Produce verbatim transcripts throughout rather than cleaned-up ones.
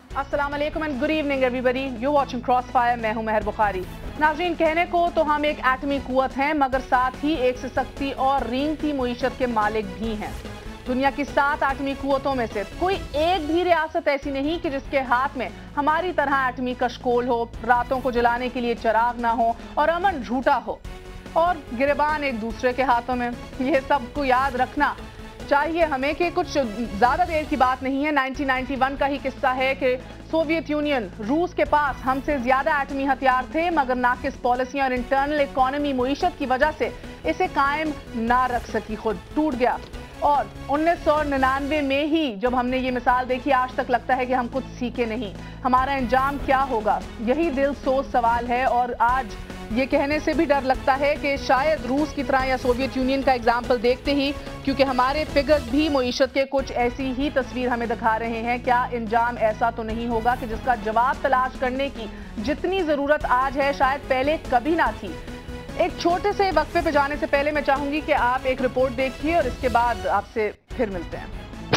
अस्सलाम वालेकुम and good evening everybody, you watching crossfire. मैं हूं मेहर बुखारी। नाज़रीन, कहने को तो हम एक एटमी कुव्वत हैं, मगर साथ ही एक सशक्ति और रींगती मुईशत के मालिक भी हैं। दुनिया की सात एटमी कुव्वतों में से कोई एक भी रियासत ऐसी नहीं कि जिसके हाथ में हमारी तरह एटमी कशकोल हो, रातों को जलाने के लिए चिराग ना हो और अमन झूठा हो और गिरबान एक दूसरे के हाथों में। ये सबको याद रखना चाहिए हमें कि कुछ ज्यादा देर की बात नहीं है। नाइनटीन नाइंटी वन का ही किस्सा है कि सोवियत यूनियन, रूस के पास हमसे ज्यादा एटमी हथियार थे, मगर नाकिस पॉलिसी और इंटरनल इकोनॉमी मुईशत की वजह से इसे कायम ना रख सकी, खुद टूट गया। और उन्नीस सौ निन्यानवे में ही जब हमने ये मिसाल देखी, आज तक लगता है कि हम कुछ सीखे नहीं। हमारा अंजाम क्या होगा, यही दिल सोच सवाल है। और आज ये कहने से भी डर लगता है कि शायद रूस की तरह या सोवियत यूनियन का एग्जाम्पल देखते ही, क्योंकि हमारे फिगर्स भी मुईशत के कुछ ऐसी ही तस्वीर हमें दिखा रहे हैं, क्या अंजाम ऐसा तो नहीं होगा कि जिसका जवाब तलाश करने की जितनी ज़रूरत आज है शायद पहले कभी ना थी। एक छोटे से वक्फे पे जाने से पहले मैं चाहूंगी कि आप एक रिपोर्ट देखिए और इसके बाद आपसे फिर मिलते हैं।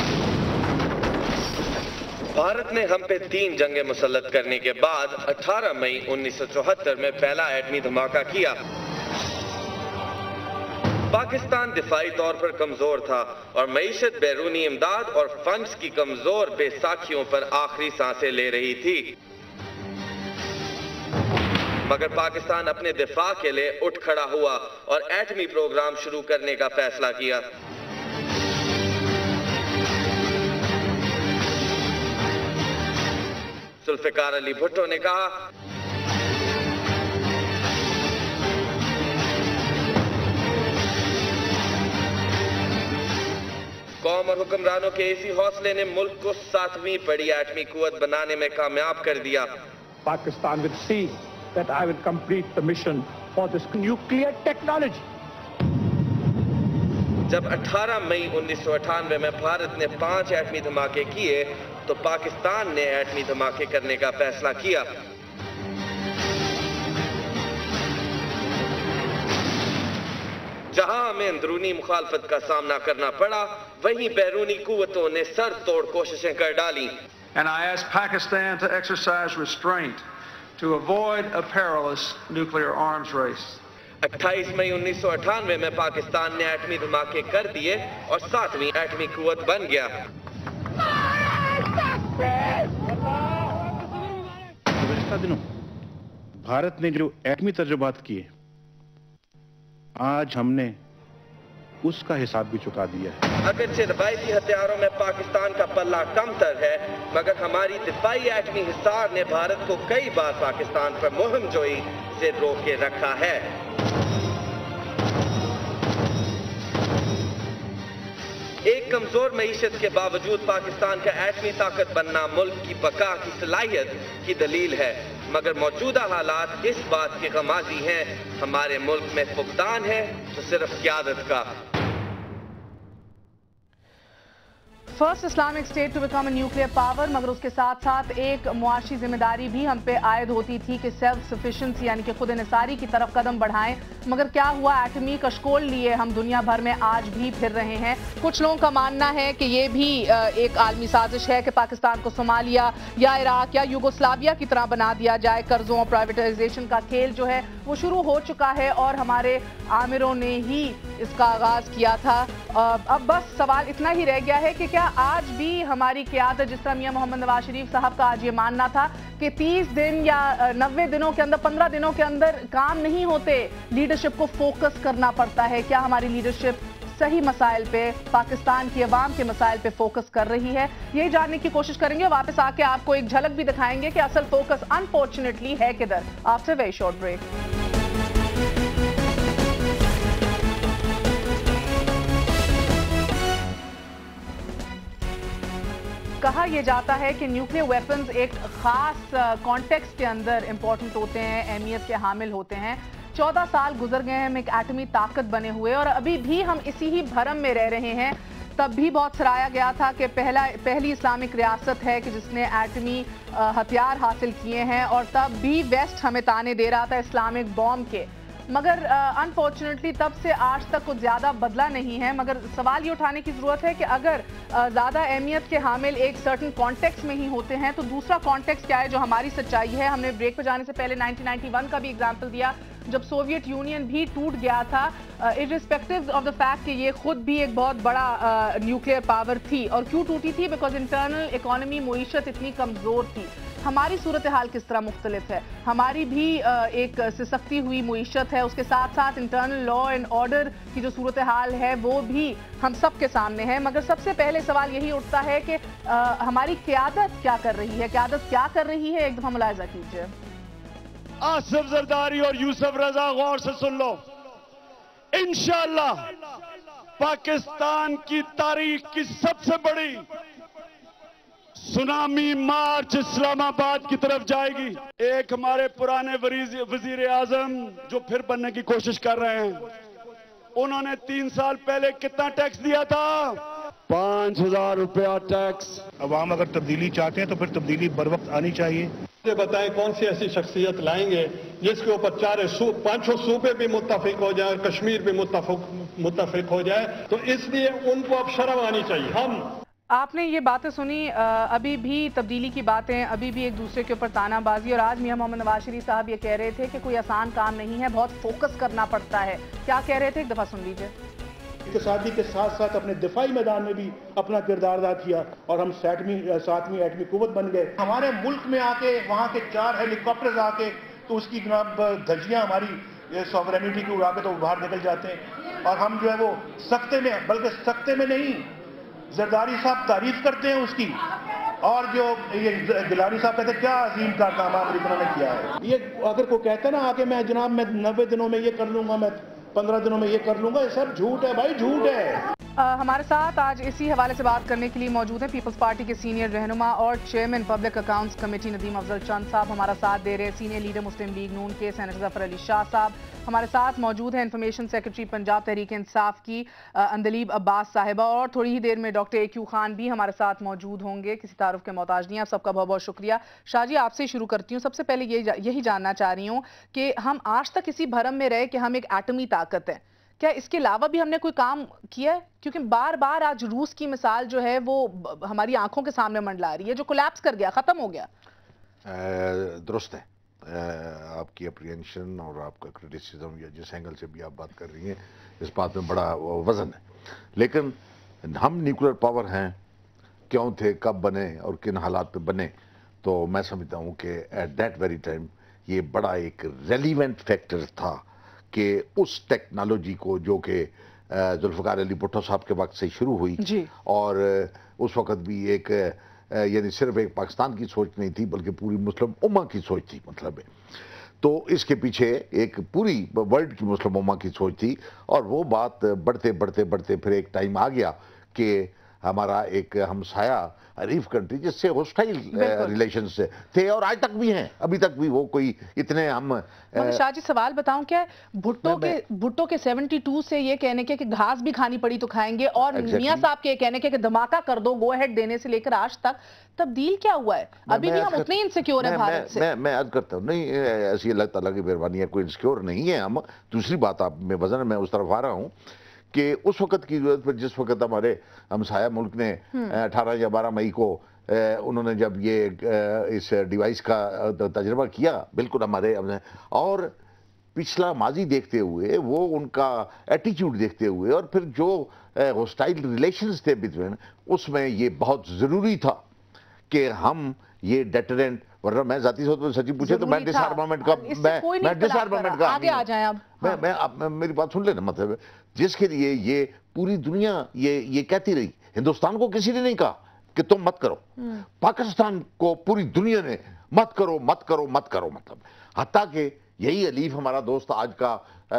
भारत ने हम पे तीन जंगें मुसल्लत करने के बाद अठारह मई उन्नीस सौ चौहत्तर में पहला एटमी धमाका किया। पाकिस्तान दिफाई तौर पर कमजोर था और मईशत, बैरूनी इमदाद और फंड्स की कमजोर बेसाखियों पर आखिरी सांसें ले रही थी। मगर पाकिस्तान अपने दिफा के लिए उठ खड़ा हुआ और एटमी प्रोग्राम शुरू करने का फैसला किया। जुल्फिकार अली भुट्टो ने कहा, कौम और हुक्मरानों के इसी हौसले ने मुल्क को सातवीं बड़ी एटमी कुव्वत बनाने में कामयाब कर दिया। Pakistan will see that I will complete the mission for this nuclear technology. जब अठारह मई उन्नीस सौ अट्ठानवे में भारत ने पांच एटमी धमाके किए तो पाकिस्तान ने एटमी धमाके करने का फैसला किया। जहां हमें अंदरूनी मुखालफत का सामना करना पड़ा, वहीं बैरूनी कुव्वतों ने सर तोड़ कोशिशें कर डाली। And I ask Pakistan to exercise restraint to avoid a perilous nuclear arms race. अट्ठाईस मई उन्नीस सौ अट्ठानवे में पाकिस्तान ने एटमी धमाके कर दिए और सातवीं एटमी कुव्वत बन गया। गुज़श्ता दिनों भारत ने जो एटमी तजुर्बात किए, आज हमने उसका हिसाब भी चुका दिया है। अगरचे रवायती हथियारों में पाकिस्तान का पल्ला कमतर है, मगर हमारी दिफाई एटमी हिसार ने भारत को कई बार पाकिस्तान पर मुहिम जोई से रोक के रखा है। एक कमजोर मईशत के बावजूद पाकिस्तान का एटमी ताकत बनना मुल्क की बका की सलाहियत की दलील है, मगर मौजूदा हालात इस बात के गमाजी हैं, हमारे मुल्क में फुकदान है तो सिर्फ क़यादत का। First Islamic state to become a nuclear power, मगर उसके साथ साथ एक मुआशी जिम्मेदारी भी हम पे आयद होती थी कि सेल्फ सफिशिएंसी यानी कि खुद निसारी की तरफ कदम बढ़ाएं। मगर क्या हुआ, एटमी कशकोल लिए हम दुनिया भर में आज भी फिर रहे हैं। कुछ लोगों का मानना है कि ये भी एक आलमी साजिश है कि पाकिस्तान को सोमालिया या इराक या युगोस्लाविया की तरह बना दिया जाए। कर्जों और प्राइवेटाइजेशन का खेल जो है वो शुरू हो चुका है और हमारे आमिरों ने ही इसका आगाज किया था। अब बस सवाल इतना ही रह गया है कि क्या आज भी हमारी क़यादत, जिस तरह मियां मोहम्मद नवाज शरीफ साहब का आज ये मानना था कि तीस दिन या नब्बे दिनों के अंदर, पंद्रह दिनों के अंदर काम नहीं होते, लीडरशिप को फोकस करना पड़ता है। क्या हमारी लीडरशिप सही मसाइल पे, पाकिस्तान की आवाम के मसाइल पे फोकस कर रही है? यही जानने की कोशिश करेंगे। वापस आके आपको एक झलक भी दिखाएंगे कि असल फोकस अनफॉर्चुनेटली है किधर। After very short break. कहा यह जाता है कि न्यूक्लियर वेपन्स एक खास कॉन्टेक्स्ट के अंदर इंपॉर्टेंट होते हैं, अहमियत के हामिल होते हैं। चौदह साल गुजर गए हैं हम एक एटमी ताकत बने हुए और अभी भी हम इसी ही भरम में रह रहे हैं। तब भी बहुत सराहा गया था कि पहला पहली इस्लामिक रियासत है कि जिसने एटमी हथियार हासिल किए हैं और तब भी वेस्ट हमें ताने दे रहा था इस्लामिक बॉम्ब के। مگر انفارچونیٹلی تب سے آج تک کچھ زیادہ بدلا نہیں ہے. مگر سوال یہ اٹھانے کی ضرورت ہے کہ اگر زیادہ اہمیت کے حامل ایک سرٹن کانٹیکس میں ہی ہوتے ہیں تو دوسرا کانٹیکس کیا ہے جو ہماری سچائی ہے. ہم نے بریک پہ جانے سے پہلے نائنٹین نائنٹی ون کا بھی ایگزامپل دیا جب سوویت یونین بھی ٹوٹ گیا تھا, ارسپیکٹو آف دا فیکٹ کہ یہ خود بھی ایک بہت بڑا نیوکلیئر پاور تھی. اور کیوں ٹوٹی تھی؟ بیکاز انٹرنل اکانومی معیشت اتنی کمزور تھی. ہماری صورتحال کس طرح مختلف ہے؟ ہماری بھی ایک سسکتی ہوئی معیشت ہے, اس کے ساتھ ساتھ انٹرنل لا اینڈ آرڈر کی جو صورتحال ہے وہ بھی ہم سب کے سامنے ہے. مگر سب سے پہلے سوال یہی اٹھتا ہے کہ ہماری قیادت کیا کر رہی ہے, قیادت کیا کر رہی ہے؟ ایک دفعہ ملاحظہ کیجئے. آصف زرداری اور یوسف رضا غور سے سن لو. انشاءاللہ پاکستان کی تاریخ کی سب سے بڑی سونامی مارچ اسلام آباد کی طرف جائے گی. ایک ہمارے پرانے وزیر اعظم جو پھر بننے کی کوشش کر رہے ہیں, انہوں نے تین سال پہلے کتنا ٹیکس دیا تھا؟ پانچ ہزار روپیہ ٹیکس. عوام اگر تبدیلی چاہتے ہیں تو پھر تبدیلی بر وقت آنی چاہیے. یہ بتائیں کون سی ایسی شخصیت لائیں گے جس کے اوپر چارے پانچوں صوبے بھی متفق ہو جائیں, کشمیر بھی متفق متفق ہو جائے, تو اس لیے ان کو اب شرم آنی چاہیے. ہم آپ نے یہ باتیں سنی, ابھی بھی تبدیلی کی باتیں, ابھی بھی ایک دوسرے کے اوپر تانا بازی, اور آج میاں محمد نواز شریف صاحب یہ کہہ رہے تھے کہ کوئی آسان کام نہیں ہے, بہت فوکس کرنا پڑتا ہے. کیا کہہ رہے تھے؟ ایک دفعہ سن لیجئے. اقتصادی کے ساتھ ساتھ اپنے دفاعی میدان میں بھی اپنا کردار ادا کیا اور ہم ساتویں ایٹمی قوت بن گئے. ہمارے ملک میں آ کے وہاں کے چار ہیلی کاپٹرز آ کے تو اس کی جناب دھجیاں ہماری سوورینٹی کی اڑا کے تو باہر نکل جاتے ہیں, اور ہم جو ہے وہ سختے میں, بلکہ سختے میں نہیں, زرداری صاحب تعریف کرتے ہیں اس کی, اور جو یہ گیلانی صاحب کہتے ہیں کیا عظیم کارنامہ امریکنوں نے کیا ہے. یہ اگر کوئی کہتا ہے نا آ کے میں جناب میں نوے دنوں میں یہ کر لوں گا, میں پندرہ دنوں میں یہ کر لوں گا, یہ سب جھوٹ ہے بھائی, جھوٹ ہے. ہمارے ساتھ آج اسی حوالے سے بات کرنے کے لیے موجود ہیں پیپلز پارٹی کے سینئر رہنما اور chairman public accounts committee Nadeem Afzal Chand صاحب ہمارا ساتھ دے رہے ہیں. سینئر لیڈر مسلم لیگ نون کے سینیٹر ظفر علی شاہ صاحب ہمارے ساتھ موجود ہیں. انفارمیشن سیکرٹری پنجاب تحریک انصاف کی اندلیب عباس صاحبہ, اور تھوڑی ہی دیر میں ڈاکٹر اے کیو خان بھی ہمارے ساتھ موجود ہوں گے. کسی تعارف کے محتاج نہیں. آپ سب کا بہت بہت شکریہ. شاہ جی آپ سے شروع کرتی ہوں. سب سے پہلے یہی جاننا چاہ رہی ہوں کہ ہم آج تک اسی بھرم میں رہے کہ ہم ایک ایٹمی طاقت ہیں, کیا اس کے علاوہ بھی ہم نے کوئی کام کیا ہے؟ کیونکہ بار بار آج روس کی مثال جو ہے وہ ہماری آنکھوں کے سامنے منڈلا رہی ہے, جو کولیپس کر گیا, ختم ہو گیا. درست ہے, آپ کی اپریہنشن اور آپ کا کرٹیسزم یا جس اینگل سے بھی آپ بات کر رہی ہیں اس بات میں بڑا وزن ہے. لیکن ہم نیوکلیر پاور ہیں, کیوں تھے, کب بنے اور کن حالات پہ بنے, تو میں سمجھتا ہوں کہ ایٹ دیٹ ویری ٹائم یہ بڑا ایک ریلیونٹ فیکٹر تھا کہ اس ٹیکنالوجی کو جو کہ ذوالفقار علی بھٹو صاحب کے وقت سے شروع ہوئی جی. اور اس وقت بھی ایک یعنی صرف ایک پاکستان کی سوچ نہیں تھی بلکہ پوری مسلم امہ کی سوچ تھی, مطلب ہے تو اس کے پیچھے ایک پوری ورلڈ کی مسلم امہ کی سوچ تھی. اور وہ بات بڑھتے بڑھتے بڑھتے پھر ایک ٹائم آ گیا کہ ہمارا ایک ہمسایہ حریف کنٹری جس سے ہوسٹائل ریلیشنز تھے اور آج تک بھی ہیں, ابھی تک بھی وہ کوئی اتنے ہم. شاہ جی سوال بتاؤں کیا بھٹو کے بھٹو کے سیونٹی ٹو سے یہ کہنے کے کہ گھاس بھی کھانی پڑی تو کھائیں گے, اور میاں صاحب کے کہنے کے کہ دھماکہ کر دو گو ہیڈ دینے سے لے کر آج تک تبدیل کیا ہوا ہے؟ ابھی بھی ہم اتنے انسیکیور ہیں بھارت سے. میں عرض کرتا ہوں نہیں, ایسی اللہ تعالیٰ کی مہربانی ہے, کوئی انسیکیور نہیں ہے ہم. دوسری بات آپ میں وزن میں اس طرف آ رہا ہوں کہ اس وقت کی ضرورت پر جس وقت ہمارے ہمسایہ ملک نے اٹھارہ یا بارہ مئی کو انہوں نے جب یہ اس ڈیوائس کا تجربہ کیا, بالکل ہمارے اور پچھلا ماضی دیکھتے ہوئے, وہ ان کا ایٹیچیوڈ دیکھتے ہوئے, اور پھر جو ہوسٹائل ریلیشنز تھے بٹوین, اس میں یہ بہت ضروری تھا کہ ہم یہ ڈیٹرنٹ, ورنہ میں ذاتی طور پر سچی پوچھے تو میں ڈس آرمامنٹ کا میں ڈس آرمامنٹ کا آگے آ جائیں. اب میں میری بات سن لینا, مطلب جس کے لیے یہ پوری دنیا یہ یہ کہتی رہی, ہندوستان کو کسی نے نہیں کہا کہ تم مت کرو, پاکستان کو پوری دنیا نے مت کرو مت کرو مت کرو, مطلب حتیٰ کہ یہی حلیف ہمارا دوست آج کا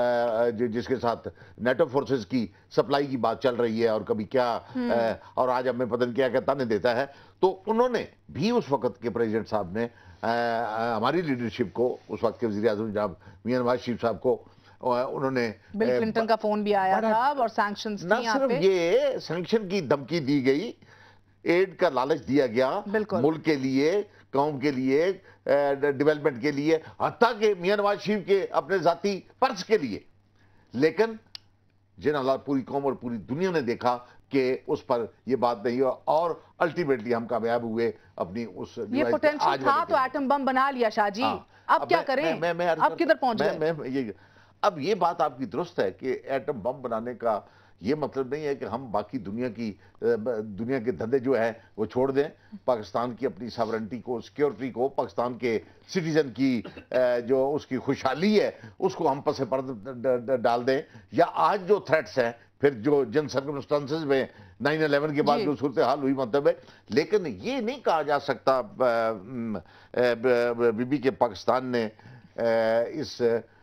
جس کے ساتھ نیٹو فورسز کی سپلائی کی بات چل رہی ہے اور کبھی کیا, اور آج ہمیں پتہ نہیں کیا کیا تانے دیتا ہے, تو انہوں نے بھی اس وقت کے پریزیڈنٹ صاحب نے ہماری لیڈرشپ کو, اس وقت کے وزیر اعظم جناب میاں نواز شریف صاحب کو, انہوں نے بل کلنٹن کا فون بھی آیا تھا اور سینکشنز نہ صرف یہ سینکشن کی دھمکی دی گئی, ایڈ کا لالچ دیا گیا ملک کے لیے, कौम के लिए, डेवलपमेंट के लिए, हत्ता कि मियां नवाज शरीफ के अपने ज़ाती पर्स के लिए। लेकिन जिन हालात पूरी कौम और पूरी दुनिया ने देखा कि उस पर ये बात नहीं हुआ और अल्टीमेटली हम कामयाब हुए अपनी उस ये पोटेंशियल था तो एटम बम बना लिया शाह जी। अब, अब क्या करें? मैं, मैं, मैं अब किधर पहुंच गए? मैं, मैं, ये, अब ये बात आपकी दुरुस्त है कि एटम बम बनाने का ये मतलब नहीं है कि हम बाकी दुनिया की दुनिया के धंधे जो है वो छोड़ दें। पाकिस्तान की अपनी सॉवरेनिटी को, सिक्योरिटी को, पाकिस्तान के सिटीजन की जो उसकी खुशहाली है उसको हम पसे पर्दा डाल दें। या आज जो थ्रेट्स हैं, फिर जो जिन सर्कमस्टेंसेस में नाइन इलेवन के बाद जो सूरत हाल हुई मतलब है, लेकिन ये नहीं कहा जा सकता बीबी के पाकिस्तान ने इस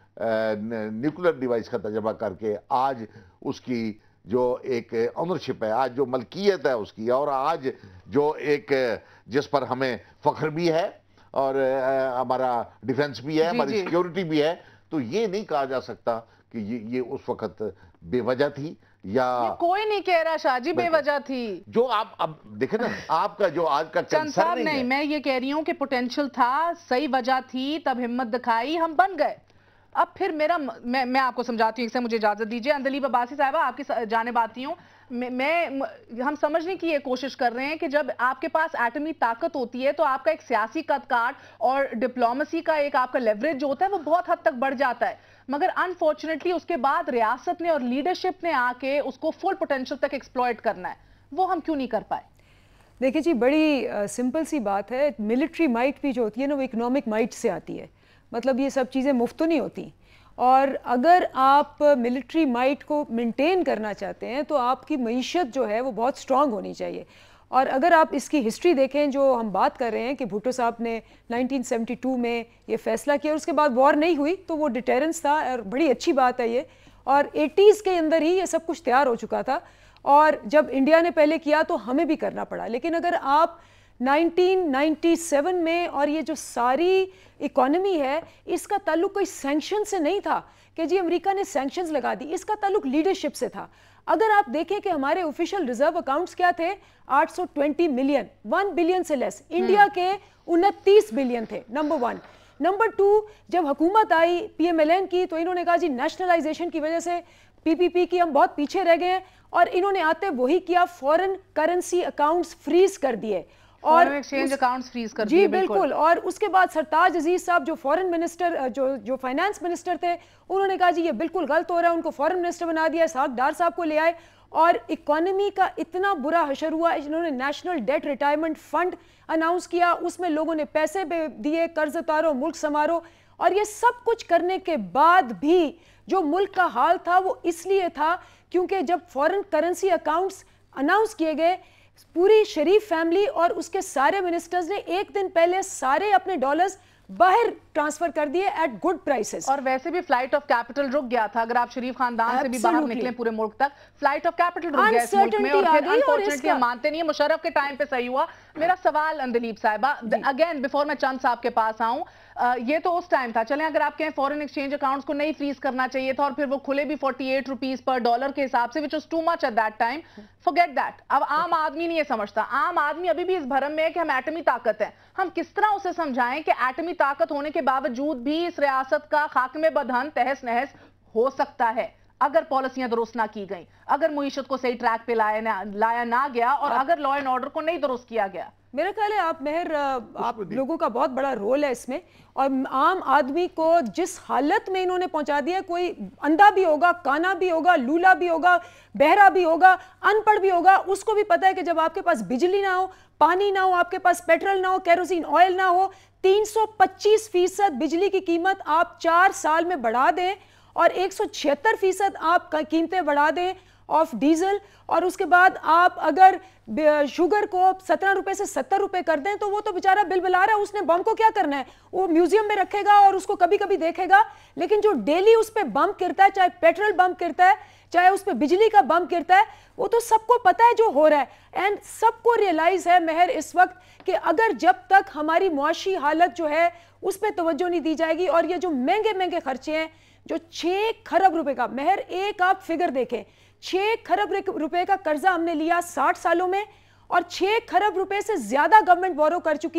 न्यूक्लियर डिवाइस का तजर्बा करके आज उसकी जो एक ऑनरशिप है, आज जो मलकियत है उसकी, और आज जो एक जिस पर हमें फख्र भी है और हमारा डिफेंस भी है, हमारी सिक्योरिटी भी है, तो ये नहीं कहा जा सकता कि ये ये उस वक्त बेवजह थी या कोई नहीं कह रहा शाह जी बेवजह थी। जो आप अब देखें ना, आपका जो आज का कंसर्न नहीं, नहीं, मैं ये कह रही हूँ कि पोटेंशियल था, सही वजह थी, तब हिम्मत दिखाई, हम बन गए। अब फिर मेरा मैं मैं आपको समझाती हूँ, इससे मुझे इजाजत दीजिए। अंदलीब अब्बासी साहिबा, आपकी जानिब आती हूँ। मैं, मैं हम समझने की ये कोशिश कर रहे हैं कि जब आपके पास एटमी ताकत होती है तो आपका एक सियासी कदकाठ और डिप्लोमेसी का एक आपका लेवरेज जो होता है वो बहुत हद तक बढ़ जाता है। मगर अनफॉर्चुनेटली उसके बाद रियासत ने और लीडरशिप ने आके उसको फुल पोटेंशियल तक एक्सप्लॉइट करना है, वो हम क्यों नहीं कर पाए? देखिए जी, बड़ी सिंपल सी बात है। मिलिट्री माइट भी जो होती है ना, वो इकोनॉमिक माइट से आती है। मतलब ये सब चीज़ें मुफ्त तो नहीं होती, और अगर आप मिलिट्री माइट को मेंटेन करना चाहते हैं तो आपकी मईशत जो है वो बहुत स्ट्रांग होनी चाहिए। और अगर आप इसकी हिस्ट्री देखें, जो हम बात कर रहे हैं कि भुट्टो साहब ने नाइनटीन सेवेंटी टू में ये फैसला किया और उसके बाद वॉर नहीं हुई, तो वो डिटेरेंस था और बड़ी अच्छी बात है ये। और एटीज़ के अंदर ही ये सब कुछ तैयार हो चुका था, और जब इंडिया ने पहले किया तो हमें भी करना पड़ा। लेकिन अगर आप नाइनटीन नाइंटी सेवन में, और ये जो सारी इकोनॉमी है इसका ताल्लुक कोई सैंक्शन से नहीं था कि जी अमेरिका ने सैंक्शंस लगा दी, इसका ताल्लुक लीडरशिप से था। अगर आप देखें कि हमारे ऑफिशियल रिजर्व अकाउंट्स क्या थे, आठ सौ बीस मिलियन, वन बिलियन से लेस। इंडिया के उनतीस बिलियन थे, नंबर वन। नंबर टू, जब हुकूमत आई पीएमएलएन की तो इन्होंने कहा जी नेशनलाइजेशन की वजह से पीपीपी की हम बहुत पीछे रह गए हैं, और इन्होंने आते वही किया, फॉरेन करेंसी अकाउंट्स फ्रीज कर दिए और एक्सचेंज अकाउंट्स फ्रीज कर दिए। जी बिल्कुल। और उसके बाद सरताज अजीज साहब जो फॉरेन मिनिस्टर, जो जो फाइनेंस मिनिस्टर थे, उन्होंने कहा जी ये बिल्कुल गलत हो रहा है, उनको फॉरेन मिनिस्टर बना दिया, साहब डार साहब को ले आए, और इकोनॉमी का इतना बुरा हशर हुआ। इन्होंने national debt retirement fund announce किया, उसमें लोगों ने पैसे दिए, कर्ज उतारो, मुल्क संवारो, और ये सब कुछ करने के बाद भी जो मुल्क का हाल था वो इसलिए था क्योंकि जब फॉरेन करेंसी अकाउंट्स अनाउंस किए गए, पूरी शरीफ फैमिली और उसके सारे मिनिस्टर्स ने एक दिन पहले सारे अपने डॉलर्स बाहर ट्रांसफर कर दिए एट गुड प्राइसेस। और वैसे भी फ्लाइट ऑफ कैपिटल रुक गया था। अगर आप शरीफ खानदान से भी बाहर निकले पूरे मुल्क तक, फ्लाइट ऑफ कैपिटल रुक गया इस मुल्क में, और फिर अनफॉर्चुनेटली हम मानते नहीं है, मुशर्रफ के टाइम पे सही हुआ। मेरा सवाल अंदलीब साहिबा, अगेन बिफोर मैं चंद साहब के पास आऊं, ये तो उस टाइम था, चलें अगर आप कहें फॉरेन एक्सचेंज अकाउंट्स को नहीं फ्रीज करना चाहिए था और फिर वो खुले भी अड़तालीस रुपीस पर डॉलर के हिसाब से, which was too much at that time, forget that. अब आम आदमी नहीं ये समझता, आम आदमी अभी भी इस भरम में है कि हम एटमी ताकत है। हम किस तरह उसे समझाएं कि एटमी ताकत होने के बावजूद भी इस रियासत का खात्मे बदहन तहस नहस हो सकता है अगर पॉलिसियां दुरुस्त ना की गई, अगर मुईशत को सही ट्रैक पे लाया ना लाया ना गया, और अगर लॉ एंड ऑर्डर को नहीं दुरुस्त किया गया। मेरा ख्याल है आप मेहर, आप लोगों का बहुत बड़ा रोल है इसमें, और आम आदमी को जिस हालत में इन्होंने पहुंचा दिया, कोई अंधा भी होगा, काना भी होगा, लूला भी होगा, बहरा भी होगा, अनपढ़ भी होगा, उसको भी पता है कि जब आपके पास बिजली ना हो, पानी ना हो, आपके पास पेट्रोल ना हो, केरोसिन ऑयल ना हो, तीन सौ पच्चीस फीसद बिजली की कीमत आप चार साल में बढ़ा दें और एक सौ छिहत्तर फीसद आप कीमतें बढ़ा दें ऑफ डीजल, और उसके बाद आप अगर शुगर को सत्रह रुपए से सत्तर रुपए कर दें, तो वो तो बेचारा बिल बिला रहा है, उसने बम को क्या करना है, वो म्यूजियम में रखेगा और उसको कभी कभी देखेगा। लेकिन जो डेली उस पर बम गिरता है, चाहे पेट्रोल बम गिरता है, चाहे उस पर बिजली का बम गिरता है, वो तो सबको पता है जो हो रहा है। एंड सबको रियलाइज है मेहर इस वक्त कि अगर जब तक हमारी मुआशी हालत जो है उस पर तवज्जो नहीं दी जाएगी, और ये जो महंगे महंगे खर्चे हैं, जो छः खरब रुपए का, मेहर एक आप फिगर देखें, छः खरब रुपए का कर्जा हमने लिया साठ सालों में, और छः खरब रुपए से ज्यादा गवर्नमेंट बोरो कर चुकी है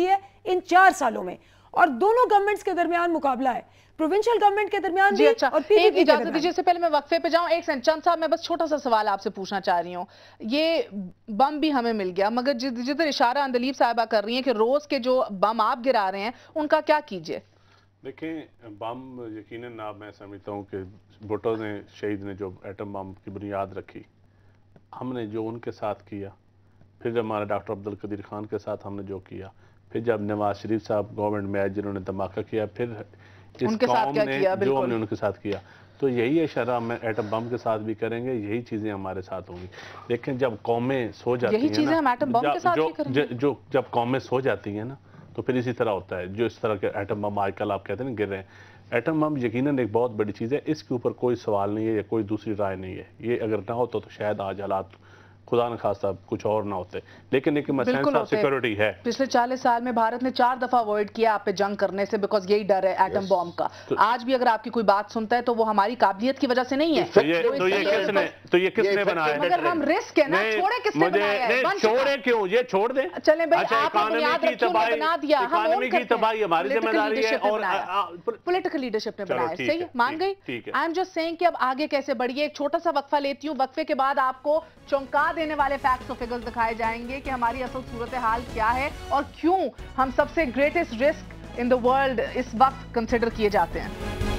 ان چار سالوں میں، اور دونوں گورنمنٹس کے درمیان مقابلہ ہے، پروونشل گورنمنٹ کے درمیان بھی اور پی ڈی پی کے درمیان۔ اجازت دیجیے، سے پہلے میں وقفے پہ جاؤں، ایک سیکنڈ چند صاحب، میں بس چھوٹا سا سوال آپ سے پوچھنا چاہ رہی ہوں، یہ بم بھی ہمیں مل گیا، مگر جدھر اشارہ اندلیب صاحبہ کر رہی ہیں کہ روز کے جو بم آپ گرا رہے ہیں ان کا کیا کیجئے؟ دیکھیں، بم یقیناً آپ میں سمجھتا ہوں کہ بھٹو نے، شہید نے جو ایٹم بم کی بنیاد رکھی، ہم نے جو ان کے ساتھ کیا، پھر جب ہمارے ڈاکٹر عبدالقدیر خان کے ساتھ ہم نے جو کیا، پھر جب نواز شریف صاحب گورنمنٹ میں آئے جنہوں نے دھماکہ کیا، پھر اس قوم نے جو ہم نے ان کے ساتھ کیا، تو یہی اشارہ ہم ایٹم بم کے ساتھ بھی کریں گے، یہی چیزیں ہمارے ساتھ ہوں گی۔ لیکن جب قومیں سو جاتی ہیں، یہی چیزیں ہم ایٹم بم کے ساتھ بھی کریں گے، جو جب قومیں سو جاتی ہیں نا تو پھر اسی طرح ہوتا ہے، جو اس طرح کے ایٹم بم آج کل آپ کہتے ہیں نا گر رہے ہیں۔ ایٹم بم یقیناً ایک بہت بڑی چیز ہے، اس کے اوپر کوئی سوال نہیں ہے یا کوئی دوسری رائے نہیں ہے، یہ اگر نہ ہوتا تو شاید آج حالات خدا نہ خواستہ کچھ اور نہ ہوتے، لیکن ایک سینس آف سیکورٹی ہے۔ پچھلے چالیس سال میں بھارت نے چار دفعہ اوائڈ کیا آپ پہ جنگ کرنے سے، بیکاز یہی ڈر ہے ایٹم بم کا۔ آج بھی اگر آپ کی کوئی بات سنتا ہے تو وہ ہماری قابلیت کی وجہ سے نہیں ہے، تو یہ کس نے تو یہ کس نے بنایا؟ مگر ہم رسک ہے نا، چھوڑے کس نے بنایا ہے؟ چھوڑے کیوں؟ یہ چھوڑ دیں، چلیں بھائی، آپ نے بنیاد رکھی، انہوں نے بنا دیا، ہم اون کرتے ہیں، تباہی ہماری ذمہ داری ہے، اور پولیٹیکل لیڈرشپ نے بنایا، صحیح مان گئی۔ آئی ایم جسٹ سیئنگ کہ اب آگے کیسے بڑھیے۔ ایک چھوٹا سا وقفہ لیتی ہوں، وقفے کے بعد آپ کو چونکا دینے والے فیکٹس اور فگرز دکھائے جائیں گے کہ ہماری اصل صورتحال کیا ہے اور کیوں ہم سب سے greatest risk in the world اس وقت کنسیڈر کیے جاتے ہیں۔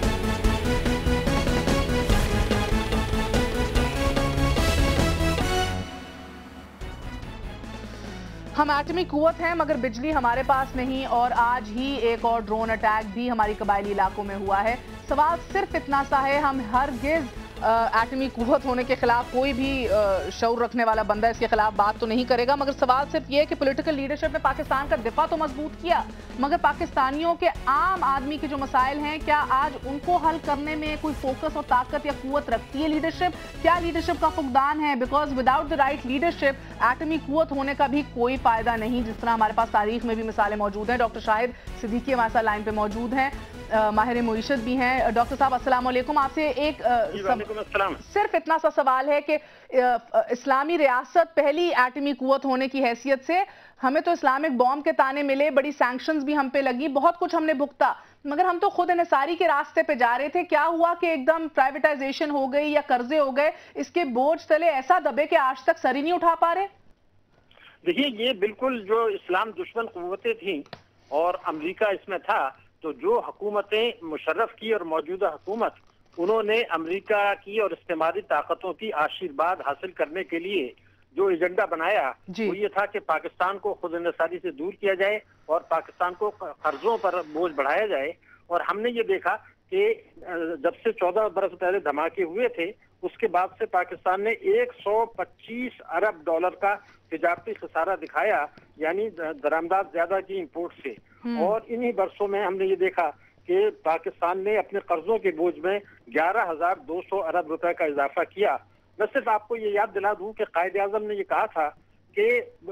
ہم ایٹمی قوت ہیں مگر بجلی ہمارے پاس نہیں، اور آج ہی ایک اور ڈرون اٹیک بھی ہماری قبائلی علاقوں میں ہوا ہے۔ سوال صرف اتنا سا ہے، ہم ہرگز ایٹمی قوت ہونے کے خلاف، کوئی بھی شعور رکھنے والا بندہ اس کے خلاف بات تو نہیں کرے گا، مگر سوال صرف یہ ہے کہ پولیٹیکل لیڈرشپ نے پاکستان کا دفاع تو مضبوط کیا، مگر پاکستانیوں کے عام آدمی کے جو مسائل ہیں، کیا آج ان کو حل کرنے میں کوئی فوکس اور طاقت یا قوت رکھتی ہے لیڈرشپ؟ کیا لیڈرشپ کا فقدان ہے؟ Because without the right leadership ایٹمی قوت ہونے کا بھی کوئی فائدہ نہیں، جس طرح ہمارے پاس تاریخ میں بھی مثالیں موجود ہیں۔ ڈاکٹر شاہد صدیقی ہمارے ساتھ لائن پہ موجود ہیں، ماہر معیشت بھی ہیں۔ ڈاکٹر صاحب السلام علیکم، آپ سے ایک صرف اتنا سا سوال ہے کہ اسلامی ریاست پہلی ایٹمی قوت ہونے کی حیثیت سے ہمیں تو اسلامک بوم کے تانے ملے، بڑی سینکشنز بھی ہم پہ لگی، بہت کچھ ہم نے بھگتا، مگر ہم تو خود انحصاری کے راستے پہ جا رہے تھے۔ کیا ہوا کہ ایک دم پرائیویٹائزیشن ہو گئی یا قرضے ہو گئے، اس کے بوجھ تلے ایسا دبے کہ آج تک سر ہی نہیں اٹھا پا رہے؟ دیکھیے، یہ بالکل جو اسلام دشمن قوتیں تھیں اور امریکہ اس میں تھا، تو جو حکومتیں مشرف کی اور موجودہ حکومت، انہوں نے امریکہ کی اور استعماری طاقتوں کی آشیرواد حاصل کرنے کے لیے جو ایجنڈا بنایا وہ یہ تھا کہ پاکستان کو خود انحصاری سے دور کیا جائے اور پاکستان کو قرضوں پر بوجھ بڑھایا جائے۔ اور ہم نے یہ دیکھا کہ جب سے چودہ برس پہلے دھماکے ہوئے تھے، اس کے بعد سے پاکستان نے ایک سو پچیس ارب ڈالر کا تجارتی خسارہ دکھایا، یعنی درآمدات زیادہ کی امپورٹ سے۔ اور انہی برسوں میں ہم نے یہ دیکھا کہ پاکستان نے اپنے قرضوں کے بوجھ میں گیارہ ہزار دو سو ارب روپے کا اضافہ کیا۔ میں صرف آپ کو یہ یاد دلا دوں کہ قائد اعظم نے یہ کہا تھا کہ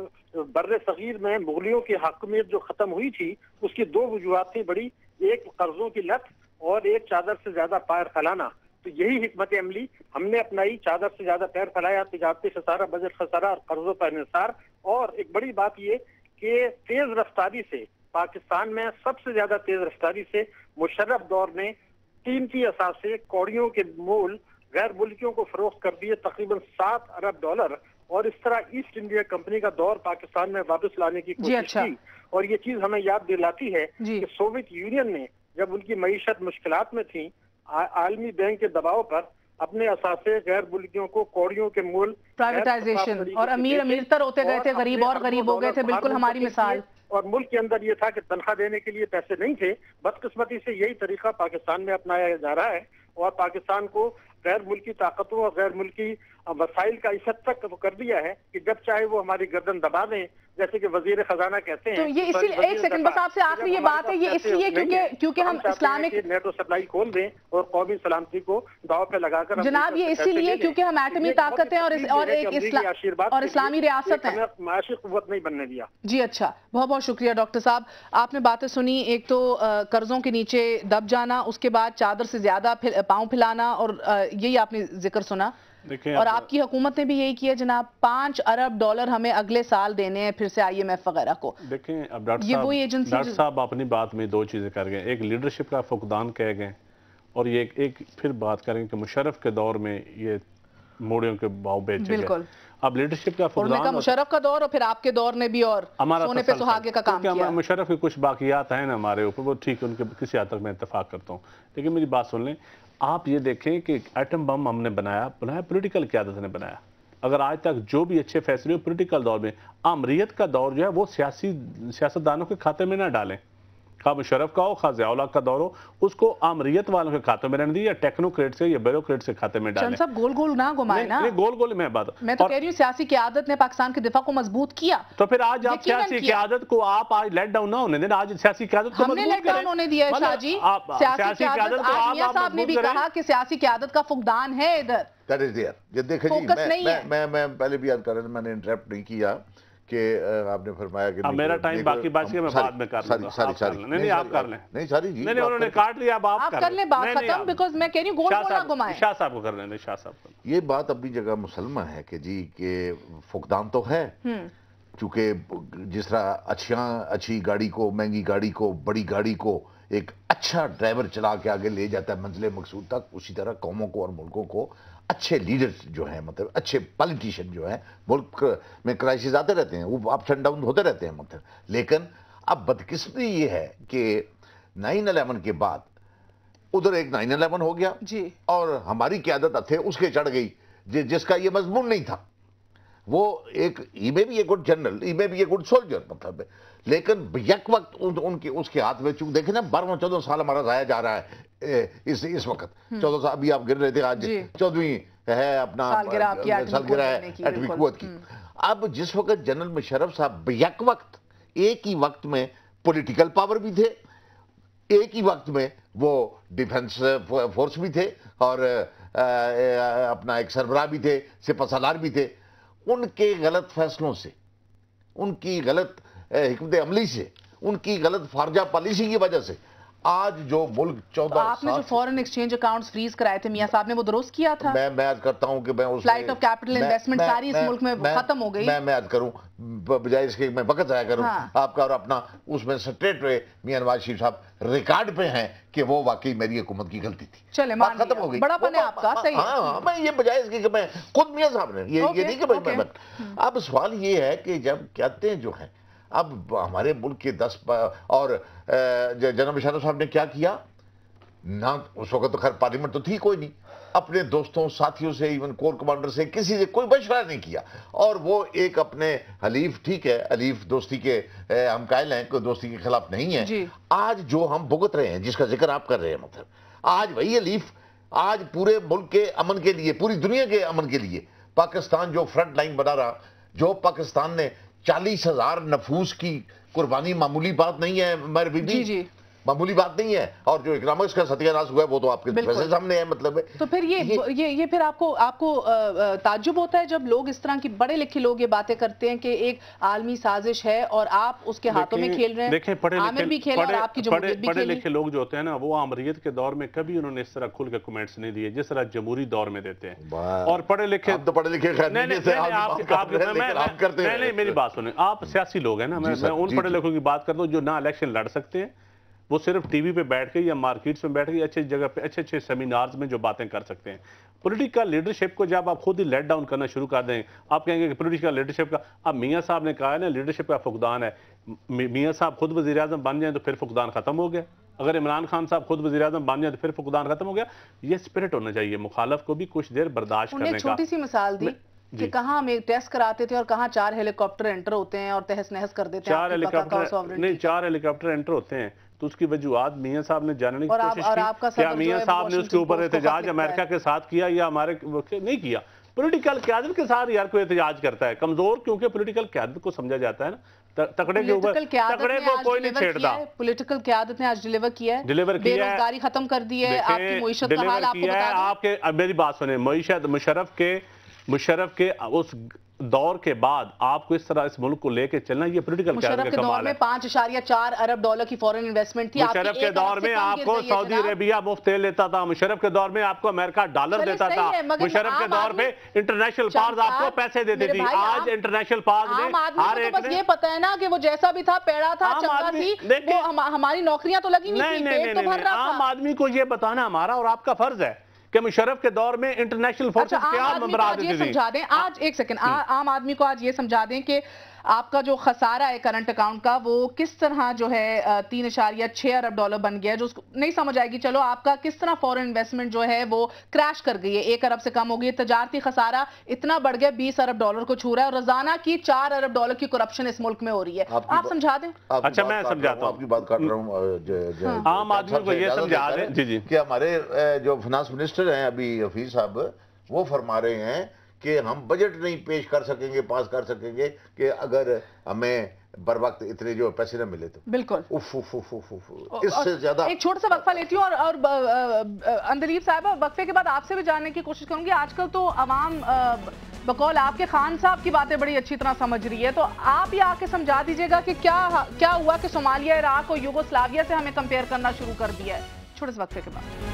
بر صغیر میں مغلیوں کی حاکمیت جو ختم ہوئی تھی، اس کی دو وجوہات تھیں بڑی، ایک قرضوں کی لت اور ایک چادر سے زیادہ پیر پھیلانا۔ تو یہی حکمت عملی ہم نے اپنائی، چادر سے زیادہ پیر پھیلایا، تجارتی خسارہ، بجٹ خسارہ اور قرضوں پر انحصار۔ اور ایک بڑی بات یہ کہ تیز رفتاری سے پاکستان میں سب سے زیادہ تیز رفتاری سے مشرف دور نے قیمتی اثاثے، کوڑیوں کے مول غیر ملکیوں کو فروخت کر دیے، تقریباً سات ارب ڈالر، اور اس طرح ایسٹ انڈیا کمپنی کا دور پاکستان میں واپس لانے کی کوشش کی۔ اور یہ چیز ہمیں یاد دلاتی ہے کہ سوویت یونین نے جب ان کی معیشت مشکلات میں تھی، عالمی بینک کے دباؤ پر اپنے اثاثے غیر ملکیوں کو کوڑیوں کے مول، پرائیویٹائزیشن، اور امیر امیر تر ہوتے گئے تھے، غریب اور غریب ہو گئے تھے، بالکل ہماری مثال۔ اور ملک کے اندر یہ تھا کہ تنخواہ دینے کے لیے پیسے نہیں تھے۔ بدقسمتی سے یہی طریقہ پاکستان میں اپنایا جا رہا ہے، اور پاکستان کو غیر ملکی طاقتوں اور غیر ملکی وسائل کا اس حد تک کر دیا ہے کہ جب چاہے وہ ہماری گردن دبا دیں، جیسے کہ وزیر خزانہ کہتے ہیں۔ تو یہ اسی لیے ایک سیکنڈ بس آپ سے آخری یہ بات ہے، یہ اس لیے کیونکہ کیونکہ ہم اسلامک نیٹو سپلائی کھول دیں اور قومی سلامتی کو داؤ پہ لگا کر، جناب یہ اسی لیے کیونکہ ہم ایٹمی طاقت ہیں اور ایک اور اسلامی ریاست ہیں، معاشی قوت نہیں بننے دیا۔ جی اچھا، بہت بہت شکریہ ڈاکٹر صاحب، آپ نے باتیں سنی۔ ایک تو قرضوں کے نیچے دب جانا، اس کے بعد چادر سے زیادہ پاؤں پھیلانا، اور یہی آپ نے ذکر سنا۔ और आपकी हुकूमत ने भी यही किया जनाब, पांच अरब डॉलर हमें अगले साल देने हैं फिर से आई एम एफ वगैरह को। देखें अब डॉक्टर साहब डॉक्टर साहब अपनी बात में दो चीज़ें कर गए, एक लीडरशिप का फुकदान कह गए और ये एक, एक फिर बात करेंगे कि मुशर्रफ के दौर में ये मोड़ियों के भाव बेचे गए। अब लीडरशिप का फुकदान, मुशर्रफ का दौर और फिर आपके दौर ने भी और सोने पे सुहागे का काम किया। मुशर्रफ के कुछ बाकियात हैं ना हमारे ऊपर, वो ठीक है, उनके किसी हद तक मैं इत्तेफाक करता हूँ, लेकिन मेरी बात सुन लें। आप ये देखें कि एटम बम हमने बनाया बनाया पॉलिटिकल क़यादत ने बनाया। अगर आज तक जो भी अच्छे फैसले पॉलिटिकल दौर में, आमरीत का दौर जो है वो सियासी सियासतदानों के खाते में ना डालें। खा मुशर्रफ का हो, खा ज़िया-उल-हक का दौर हो, उसको आमरीत वालों के खाते में रहने दी या टेक्नोक्रेट्स के या ब्यूरोक्रेट्स के खाते में डालें। सब गोल गोल ना घुमाए ना। नहीं, गोल गोल मैं बात मैं तो कह रही हूँ सियासी क़यादत ने पाकिस्तान के दिफा को मजबूत किया। तो फिर आज आप सियासी क़यादत को आप आज लेट डाउन ना होने देना, आज सियासी क़यादत को हमने लेट डाउन होने दिया है शाह जी। सियासी क़यादत, आज मियां साहब ने भी कहा कि सियासी क़यादत का फुकदान है इधर। That is there. ये देखें जी, मैं मैं मैं पहले भी याद कर रहा था, मैंने इंटरप्ट नहीं किया कि आपने फरमाया कि मेरा टाइम बाकी बात है, मैं बाद में कर लूंगा। सारी सारी नहीं नहीं आप कर लें। नहीं सारी जी, नहीं नहीं उन्होंने काट लिया, अब आप कर लें बात खत्म, बिकॉज़ मैं कह रही हूं गोल गोल ना घुमाएं। शाह साहब को कर लें, शाह साहब को। ये बात अपनी जगह मुसलमा है कि जी के फुकदान तो है, क्योंकि जिस तरह अच्छा अच्छी गाड़ी को, महंगी गाड़ी को, बड़ी गाड़ी को एक अच्छा ड्राइवर चला के आगे ले जाता है मंजिल मकसूद तक, उसी तरह कौमों को और मुल्कों को अच्छे लीडर्स जो हैं, मतलब अच्छे पॉलिटिशियन जो हैं, मुल्क में क्राइसिस आते रहते हैं, वो अप्स एंड डाउन होते रहते हैं मतलब। लेकिन अब बदकिस्मती ये है कि नाइन इलेवन के बाद उधर एक नाइन इलेवन हो गया जी, और हमारी क़यादत अथे उसके चढ़ गई जि, जिसका ये मजमून नहीं था। वो एक ही में भी एक गुड जनरल, ही में भी एक गुड सोल्जर मतलब, लेकिन यक वक्त उन, उनके उसके हाथ में चूंकि देखे ना बारह चौदह साल हमारा जाया जा रहा है इस इस वक्त चौदह साल, अभी आप गिर रहे थे, आज चौदहवीं है अपना सालगिरह है एटमी कुव्वत की। अब जिस वक्त जनरल मुशर्रफ साहब यक वक्त एक ही वक्त में पॉलिटिकल पावर भी थे, एक ही वक्त में वो डिफेंस फोर्स भी थे और आ, आ, अपना एक सरबराह भी थे, सिपह सालार भी थे, उनके गलत फैसलों से, उनकी गलत हिकमत अमली से, उनकी गलत फारजा पॉलिसी की वजह से आज जो मुल्क चौदह, आपने जो फॉरेन एक्सचेंज अकाउंट्स फ्रीज कराए थे मियां साहब ने, वो दुरुस्त किया था। मैं मैं याद करता हूं कि मैं उस फ्लाइट ऑफ कैपिटल इन्वेस्टमेंट सारी इस मुल्क में खत्म हो गई। मैं मैं याद करूं बजाय इसके मैं वक्त आया करूं हाँ। आपका और अपना, उसमें स्ट्रेट वे मियां नवाज शरीफ साहब रिकॉर्ड पे हैं कि वो वाकई मेरी हुकूमत की गलती थी। चले मान खत्म हो गई, बड़ापन है आपका, सही है। हाँ मैं ये बजाय इसके कि मैं खुद मियां साहब ने ये ये नहीं कि भाई मैं। अब सवाल ये है कि जब कहते जो है अब हमारे मुल्क के दस और जनाब मुशर्रफ साहब ने क्या किया ना, उस वक्त तो खैर पार्लियामेंट तो थी कोई नहीं, अपने दोस्तों साथियों से, इवन कोर कमांडर से, किसी से कोई मशवरा नहीं किया, और वो एक अपने हलीफ, ठीक है हलीफ दोस्ती के ए, हम कायल हैं, कोई दोस्ती के खिलाफ नहीं है। आज जो हम भुगत रहे हैं, जिसका जिक्र आप कर रहे हैं, मतलब आज वही हलीफ आज पूरे मुल्क के अमन के लिए, पूरी दुनिया के अमन के लिए पाकिस्तान जो फ्रंट लाइन बना रहा, जो पाकिस्तान ने चालीस हजार नफूस की कुर्बानी मामूली बात नहीं है मेरे बीबी, मामूली बात नहीं है, और जो इकोनॉमिक्स का सत्यानाश हुआ है वो तो आपके वैसे सामने है। मतलब तो फिर ये ये ये, ये फिर आपको आपको ताज्जुब होता है जब लोग इस तरह की बड़े लिखे लोग ये बातें करते हैं कि एक आलमी साजिश है और आप उसके हाथों में खेल रहे हैं। देखें पढ़े लिखे भी खेल और आपकी पढ़े, पढ़े लिखे लोग जो होते हैं ना, वो आमरीत के दौर में कभी उन्होंने इस तरह खुल के कमेंट्स नहीं दिए जिस तरह जमहूरी दौर में देते हैं। और पढ़े लिखे तो पढ़े लिखे नहीं, मेरी बात सुने, आप सियासी लोग हैं ना, मैं उन पढ़े लिखों की बात करता हूँ जो ना इलेक्शन लड़ सकते हैं, वो सिर्फ टीवी पे बैठ के या मार्केट्स में बैठ के अच्छी जगह पे अच्छे अच्छे सेमिनार्स में जो बातें कर सकते हैं। पॉलिटिकल लीडरशिप को जब आप खुद ही लेट डाउन करना शुरू कर दें, आप कहेंगे कि पॉलिटिकल लीडरशिप का, अब मियां साहब ने कहा है ना लीडरशिप का फुकदान है, मियां साहब खुद वज़ीर आज़म बन जाए तो फिर फुकदान खत्म हो गया, अगर इमरान खान साहब खुद वज़ीर आज़म बन जाए तो फिर फुकदान खत्म हो गया। ये स्पिरिट होना चाहिए मुखालफ को भी कुछ देर बर्दाश्त करने का। छोटी सी मिसाल दी कि कहाँ हम एक टेस्ट कराते थे और कहाँ चार हेलीकॉप्टर एंटर होते हैं और तहस नहस कर देते हैं। चार हेलीकॉप्टर नहीं, चार हेलीकॉप्टर एंटर होते हैं तो उसकी वजूहत मियां साहब ने जानने की कोशिश की, क्या मियां साहब ने उसके ऊपर एहतजाज अमेरिका के साथ किया या हमारे नहीं किया। पॉलिटिकल क़यादत के साथ यार कोई एहतजाज करता है कमजोर, क्योंकि पॉलिटिकल क़यादत को समझा जाता है ना, तकड़े के ऊपर तकड़े को कोई नहीं छेड़ता। पॉलिटिकल क़यादत ने आज डिलीवर किया है, डिलीवर किया है, बेरोजगारी खत्म कर दी है, आपकी मईशत का हाल आपको बता दें। आपके मेरी बात सुने, मईशत मुशर्रफ के मुशर्रफ के उस دور کے بعد آپ کو اس طرح اس ملک کو لے کے چلنا، یہ پولیٹیکل قیادت کا کمال ہے۔ پانچ اشاریہ چار ارب ڈالر کی فورن انویسٹمنٹ تھی۔ مشرف کے دور میں آپ کو سعودی عربیہ مفت تیل لیتا تھا، مشرف کے دور میں آپ کو امریکہ ڈالر دیتا تھا، مشرف کے دور پہ انٹرنیشنل پاورز آپ کو پیسے دیتی تھی۔ آج انٹرنیشنل پاورز نے ہر ایک نے، بس یہ پتہ ہے نا کہ وہ جیسا بھی تھا، پیڑا تھا، چنگا تھی، وہ ہماری نوکریاں تو لگی نہیں تھی، پیٹ تو بھر رہا تھا۔ عام آدمی کو یہ بتانا ہمارا اور آپ کا فرض ہے کہ مشرف کے دور میں انٹرنیشنل فورسز کیا ممبرات دیتی تھی۔ سمجھا دیں آج، ایک سیکنڈ، عام آدمی کو آج یہ سمجھا دیں کہ آپ کا جو خسارہ ہے کرنٹ اکاؤنٹ کا وہ کس طرح جو ہے تین اشاریہ چھ ارب ڈالر بن گیا ہے، جو نہیں سمجھ آئے گی۔ چلو آپ کا کس طرح فورن انویسٹمنٹ جو ہے وہ کریش کر گئی ہے، ایک ارب سے کم ہو گئی ہے، تجارتی خسارہ اتنا بڑھ گیا بیس ارب ڈالر کو چھو رہا ہے، اور روزانہ کی چار ارب ڈالر کی کرپشن اس ملک میں ہو رہی ہے۔ آپ سمجھا دیں۔ اچھا میں سمجھاتا ہوں، آپ کی بات کر رہا ہوں، عام آدمی کو یہ سمجھا دیں جی جی کہ ہمارے جو فنانس منسٹر ہیں ابھی حفیظ صاحب، وہ فرما رہے ہیں کہ ہم بجٹ نہیں پیش کر سکیں گے، پاس کر سکیں گے کہ اگر ہمیں بر وقت اتنے جو پیسے نہ ملے تو۔ بالکل، اف اف اف اف اس سے زیادہ۔ ایک چھوٹا سا وقفہ لیتی ہوں اور اندلیب صاحبہ وقفے کے بعد آپ سے بھی جاننے کی کوشش کروں گی۔ آج کل تو عوام بقول آپ کے خان صاحب کی باتیں بڑی اچھی طرح سمجھ رہی ہے، تو آپ یہ آ کے سمجھا دیجیے گا کہ کیا کیا ہوا کہ صومالیہ، عراق اور یوگوسلاویہ سے ہمیں کمپیئر کرنا شروع کر دیا ہے۔ چھوٹے سے وقفے کے بعد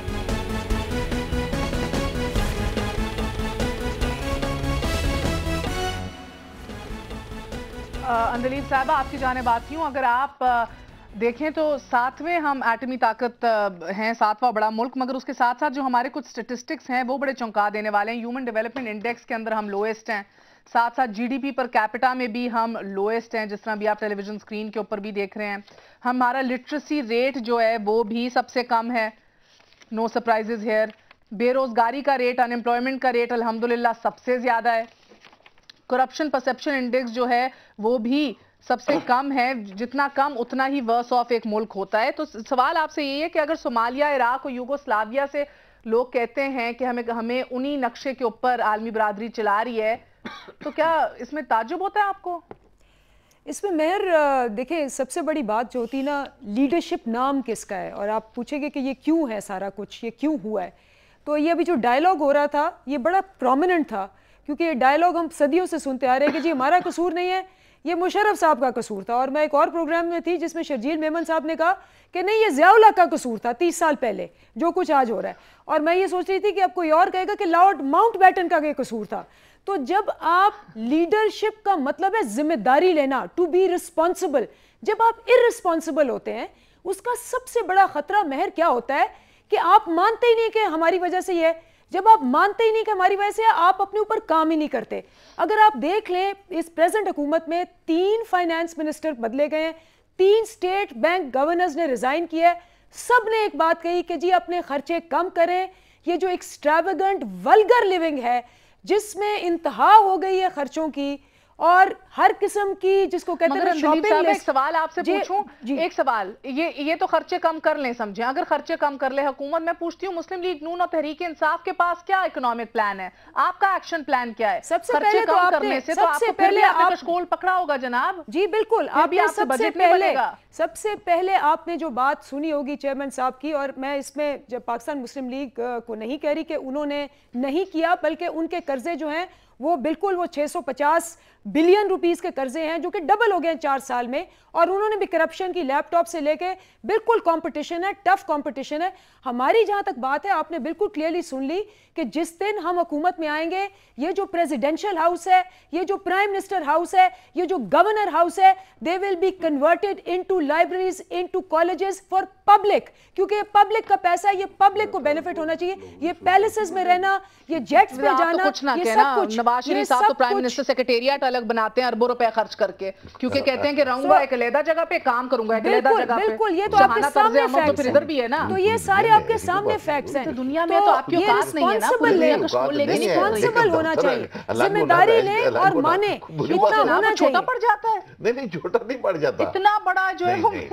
اندلیب صاحبہ آپ کی جانب آتی ہوں۔ اگر آپ دیکھیں تو ساتویں ہم ایٹمی طاقت ہیں، ساتواں بڑا ملک، مگر اس کے ساتھ ساتھ جو ہمارے کچھ سٹیٹسٹکس ہیں وہ بڑے چونکا دینے والے ہیں۔ ہیومن ڈیولپمنٹ انڈیکس کے اندر ہم لوئسٹ ہیں، ساتھ ساتھ G D P per capita میں بھی ہم لوئسٹ ہیں، جس طرح بھی آپ ٹیلی ویژن سکرین کے اوپر بھی دیکھ رہے ہیں۔ ہمارا لٹریسی ریٹ جو ہے وہ بھی سب سے کم ہے، نو سرپرائزز ہیئر۔ بے روزگاری کا ریٹ، ان امپلائمنٹ کا ریٹ الحمدللہ سب سے زیادہ ہے۔ کرپشن پرسیپشن انڈیکس جو ہے وہ بھی سب سے کم ہے، جتنا کم اتنا ہی ورس آف ایک ملک ہوتا ہے۔ تو سوال آپ سے یہ ہے کہ اگر صومالیہ، عراق اور یوگوسلاویہ سے لوگ کہتے ہیں کہ ہمیں ہمیں انہی نقشے کے اوپر عالمی برادری چلا رہی ہے، تو کیا اس میں تعجب ہوتا ہے آپ کو؟ اس میں مہر دیکھیں، سب سے بڑی بات جو ہوتی نا، لیڈرشپ نام کس کا ہے، اور آپ پوچھیں گے کہ یہ کیوں ہے سارا کچھ، یہ کیوں ہوا ہے، تو یہ ابھی جو ڈائلاگ ہو رہا تھا یہ بڑا پرومیننٹ تھا، کیونکہ یہ ڈائلاگ ہم صدیوں سے سنتے آ رہے ہیں کہ جی ہمارا قصور نہیں ہے، یہ مشرف صاحب کا قصور تھا۔ اور میں ایک اور پروگرام میں تھی جس میں شرجیل میمن صاحب نے کہا کہ نہیں، یہ ضیاء اللہ کا قصور تھا تیس سال پہلے جو کچھ آج ہو رہا ہے، اور میں یہ سوچ رہی تھی کہ اب کوئی اور کہے گا کہ لارڈ ماؤنٹ بیٹن کا یہ قصور تھا۔ تو جب آپ لیڈرشپ کا مطلب ہے ذمہ داری لینا، ٹو بی رسپانسبل، جب آپ ارسپانسبل ہوتے ہیں، اس کا سب سے بڑا خطرہ مہر کیا ہوتا ہے کہ آپ مانتے ہی نہیں کہ ہماری وجہ سے یہ، جب آپ مانتے ہی نہیں کہ ہماری وجہ سے آپ اپنے اوپر کام ہی نہیں کرتے۔ اگر آپ دیکھ لیں اس پریزنٹ حکومت میں تین فائنانس منسٹر بدلے گئے ہیں، تین سٹیٹ بینک گورنرز نے ریزائن کیا ہے، سب نے ایک بات کہی کہ جی اپنے خرچے کم کریں، یہ جو ایکسٹراویگنٹ ولگر لیونگ ہے جس میں انتہا ہو گئی ہے خرچوں کی، اور ہر قسم کی جس کو کہتے ہیں شاپنگ لسٹ۔ ایک سوال آپ سے پوچھوں، ایک سوال، یہ یہ تو خرچے کم کر لیں سمجھیں، اگر خرچے کم کر لے حکومت، میں پوچھتی ہوں مسلم لیگ نون اور تحریک انصاف کے پاس کیا اکنامک پلان ہے، آپ کا ایکشن پلان کیا ہے؟ سب سے پہلے تو آپ نے سے تو آپ کو پہلے آپ کشکول پکڑا ہوگا جناب۔ جی بالکل، آپ نے سب سے پہلے سب سے پہلے آپ نے جو بات سنی ہوگی چیئرمین صاحب کی، اور میں اس میں جب پاکستان مسلم لیگ کو نہیں کہہ رہی کہ انہوں نے نہیں کیا، بلکہ ان کے قرضے جو ہیں وہ بالکل وہ چھ سو پچاس بلین روپیز کے قرضے ہیں جو کہ ڈبل ہو گئے ہیں چار سال میں، اور انہوں نے بھی کرپشن کی لیپ ٹاپ سے لے کے بالکل کمپٹیشن ہے، ٹف کمپٹیشن ہے۔ ہماری جہاں تک بات ہے، آپ نے بالکل کلیئرلی سن لی کہ جس دن ہم حکومت میں آئیں گے، یہ جو پریزیڈینشل ہاؤس ہے، یہ جو پرائم منسٹر ہاؤس ہے، یہ جو گورنر ہاؤس ہے، they will be converted into libraries, into colleges for public, کیونکہ یہ پبلک کا پیسہ ہے، یہ پبلک کو بینیفٹ ہونا چاہیے۔ یہ پیلسز میں رہنا، یہ جیٹس میں جانا، یہ سب کچھ نواز شریف صاحب تو پرائم منسٹر سیکریٹریٹ الگ بناتے ہیں اربوں روپے خرچ کر کے، کیونکہ کہتے ہیں کہ رہوں گا ایک علیحدہ جگہ پہ، کام کروں گا ایک علیحدہ جگہ پہ۔ بالکل، یہ تو آپ کے سامنے فیکٹس ہیں، ادھر بھی ہے نا، تو یہ سارے آپ کے سامنے فیکٹس ہیں۔ دنیا میں تو آپ کی اوقات نہیں ہے نا، رسپانسبل ہونا چاہیے، ذمہ داری لیں اور مانیں، اتنا ہونا چاہیے۔ چھوٹا پڑ جاتا ہے؟ نہیں نہیں، چھوٹا نہیں پڑ جاتا، اتنا بڑا جو ہے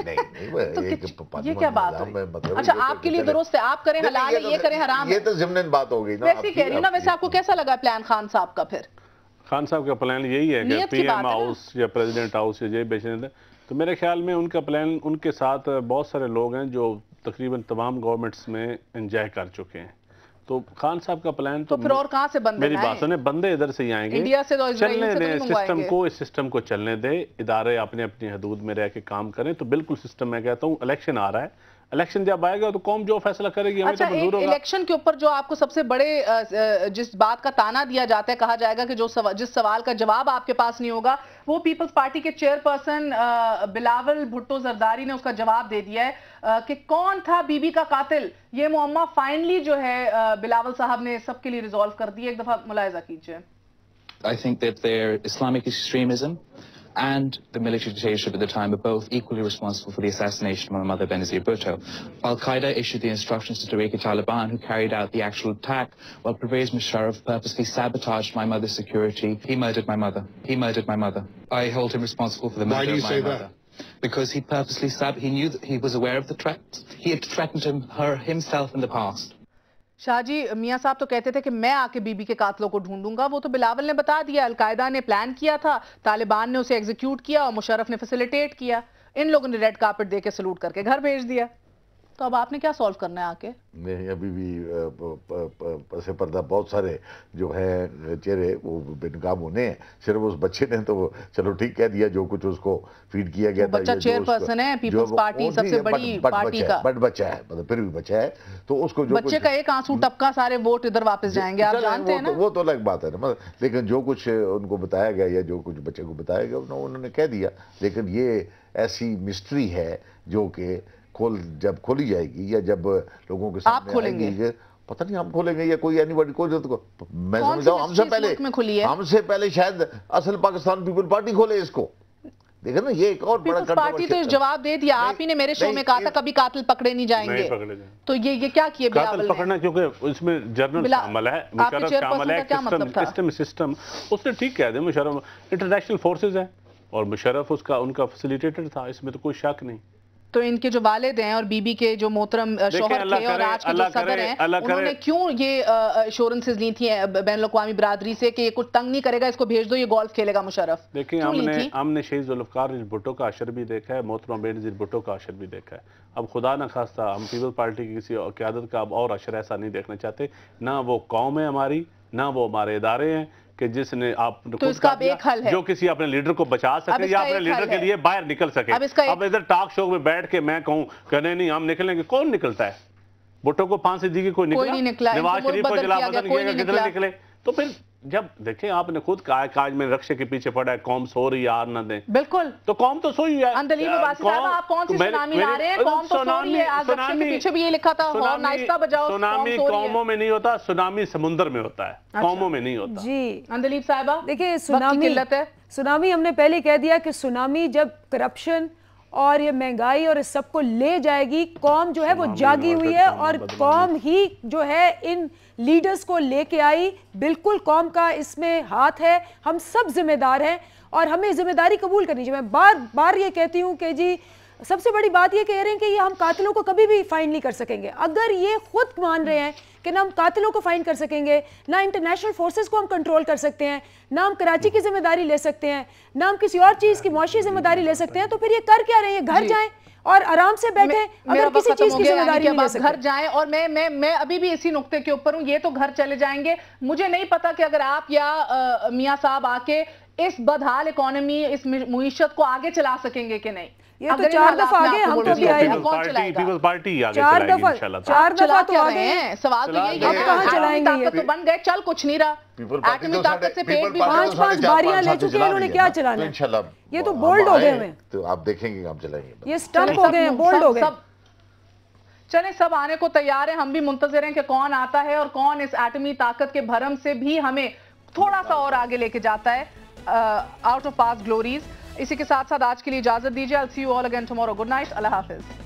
یہ کیا بات ہے؟ اچھا آپ کے لیے درست ہے، آپ کریں حلال ہے، یہ کریں حرام ہے، یہ تو ضمن بات ہو گئی نا۔ ویسے کہہ رہی ہوں نا، ویسے آپ کو کیسا لگا پلان خان صاحب کا؟ پھر خان صاحب کا پلان یہی ہے کہ پی ایم ہاؤس یا پریزیڈنٹ ہاؤس یا جے بیچنے، تو میرے خیال میں ان کا پلان، ان کے ساتھ بہت سارے لوگ ہیں جو تقریباً تمام گورنمنٹس میں انجوائے کر چکے ہیں، तो खान साहब का प्लान तो फिर और कहां से बंदे मेरी बात सुने, बंदे इधर से ही आएंगे, इंडिया से तो चलने दें सिस्टम को, इस सिस्टम को चलने दे, इदारे अपने अपनी हदूद में रह के काम करें तो बिल्कुल सिस्टम। मैं कहता हूँ इलेक्शन आ रहा है, इलेक्शन जब आएगा तो कौम जो फैसला करेगी हमें अच्छा, तो मंजूर होगा। इलेक्शन के ऊपर जो आपको सबसे बड़े जिस बात का ताना दिया जाता है, कहा जाएगा कि जो सवा, जिस सवाल का जवाब आपके पास नहीं होगा वो पीपल्स पार्टी के चेयरपर्सन बिलावल भुट्टो जरदारी ने उसका जवाब दे दिया है कि कौन था बीबी का कातिल। ये मुअम्मा फाइनली जो है बिलावल साहब ने सबके लिए रिजॉल्व कर दिया। एक दफा मुलाहिजा कीजिए। I think that their Islamic extremism and the military dictatorship at the time were both equally responsible for the assassination of my mother, Benazir Bhutto. Al-Qaeda issued the instructions to Tariq-e-Taliban, who carried out the actual attack, while Pervez Musharraf purposely sabotaged my mother's security. He murdered my mother. He murdered my mother. I hold him responsible for the murder of my mother. Why do you say that? Because he purposely sab- he knew that he was aware of the threat. He had threatened him, her himself in the past. Shahaji, मियां साहब तो कहते थे कि मैं आके बीबी के कातलों को ढूंढूंगा, वो तो बिलावल ने बता दिया, अलकायदा ने प्लान किया था, तालिबान ने उसे एग्जीक्यूट किया और मुशर्रफ ने फैसिलिटेट किया, इन लोगों ने रेड कार्पेट देके सलूट करके घर भेज दिया। तो अब आपने क्या सॉल्व करना है आके? नहीं, अभी भी पसे पर्दा बहुत सारे जो है चेहरे वो बेनकाब होने हैं। सिर्फ उस बच्चे ने तो चलो ठीक कह दिया, जो कुछ उसको फीड किया गया था। बच्चा चेयरपर्सन है पीपल्स पार्टी, सबसे बड़ी पार्टी का, बट बच्चा है, मतलब फिर भी बच्चा है, तो उसको जो बच्चे का एक आंसू टपका सारे वोट इधर वापस जाएंगे, आप जानते हैं ना। वो तो अलग बात है ना, मतलब लेकिन जो कुछ उनको बताया गया या जो कुछ बच्चे को बताया गया उन्होंने कह दिया। लेकिन ये ऐसी मिस्ट्री है जो कि खोल जब खोली जाएगी या जब लोगों के सामने आएगी, पता नहीं हम खोलेंगे या कोई एनीबॉडी को, मैं समझता हूँ हमसे पहले हमसे पहले शायद असल पाकिस्तान पीपल पार्टी खोले इसको। देखो ना, ये एक और बड़ा पार्टी तो जवाब दे दिया। आप ही ने मेरे शो में कहा था कभी कातिल पकड़े नहीं जाएंगे, तो ये ये क्या किए कातिल पकड़ना, क्योंकि इसमें जर्नल शामिल है, मुशर्रफ शामिल है, सिस्टम सिस्टम उसने ठीक कह दिया। मुशर्रफ इंटरनेशनल फोर्सेज है और मुशर्रफ उसका उनका फैसिलिटेटर था, इसमें तो कोई शक नहीं। तो इनके जो वालिद हैं और बीबी के जो मोहतरम शौहर थे और आज के जो सदर हैं, उन्होंने क्यों ये एश्योरेंसेस ली थी बैन अल-अक़वामी बिरादरी से कि ये कुछ तंग नहीं करेगा, इसको भेज दो, ये गोल्फ खेलेगा मुशर्रफ? देखिए, हमने हमने शहीद ज़ुल्फ़िकार भुट्टो का अशर भी देखा है, मोहतरम बेनज़ीर भुट्टो का अशर भी देखा है। अब खुदा न खास्ता हम पीपल्स पार्टी की किसी क़यादत का अब और अशर ऐसा नहीं देखना चाहते। ना वो कौम है हमारी, ना वो हमारे इदारे हैं कि जिसने आप तो इसका एक हल है, जो किसी अपने लीडर को बचा सके या अपने लीडर के लिए बाहर निकल सके। अब, अब इधर टॉक शो में बैठ के मैं कहूँ कि नहीं नहीं हम निकलेंगे, कौन निकलता है? भुट्टो को फांसी दी गई, कोई निकला? नवाज शरीफ को जला वतन किया, कितने निकले? तो फिर जब देखें, आपने खुद कहा काज में रक्षे के पीछे पड़ा है, कौम सो रही यार न दे, बिल्कुल, तो कौम तो सोई है। अंदलीब अब्बासी साहब, आप कौन सी सुनामी ला रहे हैं? कौम तो सो रही है। आज रक्षे के पीछे भी ये लिखा था, हॉर्न आहिस्ता बजाओ। सुनामी कौमों में नहीं होता, सुनामी समुद्र में होता है, कौमों में नहीं होता। जी अंदलीब साहिबा, देखिए सुनामी किल्लत है। सुनामी हमने पहले कह दिया कि सुनामी जब करप्शन और ये महंगाई और इस सबको ले जाएगी, कौम जो है वो जागी हुई है और कौम ही जो है इन लीडर्स को लेके आई। बिल्कुल कौम का इसमें हाथ है, हम सब जिम्मेदार हैं और हमें जिम्मेदारी कबूल करनी चाहिए। मैं बार बार ये कहती हूँ कि जी सबसे बड़ी बात ये कह रहे हैं कि ये हम कातिलों को कभी भी फाइन नहीं कर सकेंगे। अगर ये खुद मान रहे हैं कि ना हम कातिलों को फाइन कर सकेंगे, ना इंटरनेशनल फोर्सेस को हम कंट्रोल कर सकते हैं, ना हम कराची की जिम्मेदारी ले सकते हैं, ना हम किसी और चीज की मुआशी जिम्मेदारी ले सकते हैं, तो फिर ये कर क्या रहे हैं? घर जाएं और आराम से बैठे, अगर किसी चीज की जिम्मेदारी नहीं ले सकते। घर जाएं और मैं मैं मैं अभी भी इसी नुक्ते के ऊपर हूं, ये तो घर चले जाएंगे। मुझे नहीं पता कि अगर आप या मियां साहब आके इस बदहाल इकोनॉमी, इस मुईशत को आगे चला सकेंगे कि नहीं। ये तो चार दफा आगे हम तो भी आए, कौन चलाएगा? पीपल्स पार्टी आगे चार दफा चार दफा तो आगे हैं। सवाल तो यही है, अब कहां चलाएंगे? ये तो बन गए, चल कुछ नहीं रहा। एटमी ताकत से पेट भी पांच पांच बारियां ले चुके हैं, इन्होंने क्या चलाना है? इंशाल्लाह ये तो बोल्ड हो गए हैं, तो आप देखेंगे हम चलाएंगे। ये स्टंप हो गए हैं, बोल्ड हो गए। चले, सब आने को तैयार है, हम भी मुंतजिर हैं कि कौन आता है और कौन इस एटमी ताकत के भरम से भी हमें थोड़ा सा और आगे लेके जाता है, आउट ऑफ पास्ट ग्लोरीज। इसी के साथ साथ आज के लिए इजाजत दीजिए। I'll see you all again tomorrow. Good night. Allah Hafiz.